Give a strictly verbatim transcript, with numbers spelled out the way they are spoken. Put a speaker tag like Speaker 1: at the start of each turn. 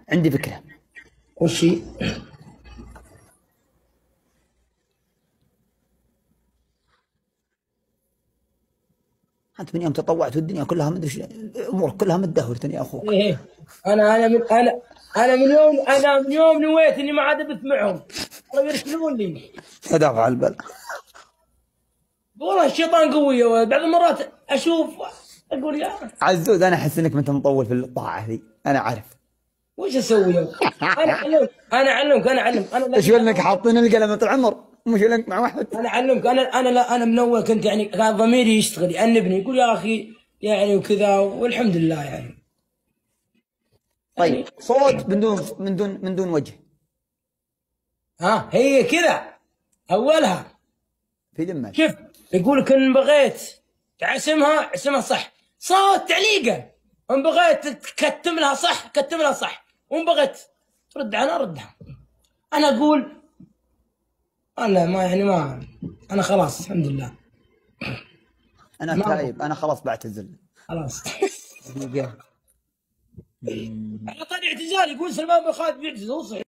Speaker 1: عندي فكرة.
Speaker 2: وش هي؟
Speaker 1: أنت من يوم تطوعت والدنيا كلها مدري أمورك كلها متدهورة يا أخوك.
Speaker 2: ايه انا انا من انا انا من يوم انا من يوم نويت اني ما عاد ابث معهم صاروا يرسلون لي.
Speaker 1: دافع البال.
Speaker 2: والله الشيطان قوي يا ولد، بعض المرات اشوف اقول يا
Speaker 1: عزوز أنا أحس إنك أنت مطول في الطاعة ذي، أنا عارف.
Speaker 2: وش اسوي يا ولد؟ انا اعلمك انا اعلمك انا اعلمك انا
Speaker 1: ايش انك حاطين القلم طول العمر مش لك مع واحد.
Speaker 2: انا اعلمك انا انا لا انا من اول كنت يعني كان ضميري يشتغل يأنبني يقول يا اخي يعني وكذا، والحمد لله يعني.
Speaker 1: طيب
Speaker 2: يعني
Speaker 1: صوت من دون من دون من دون وجه.
Speaker 2: ها هي كذا اولها
Speaker 1: في ذمك.
Speaker 2: شوف يقول لك ان بغيت تعسمها عسمها صح، صوت تعليقه، ان بغيت تكتم لها صح كتم لها صح، وان بغيت ترد عنها ردها. انا اقول انا ما يعني ما انا خلاص الحمد لله.
Speaker 1: انا تايب، انا خلاص بعتزل
Speaker 2: خلاص. على طاري اعتزال يقول سلمان بن خالد بيعتزل.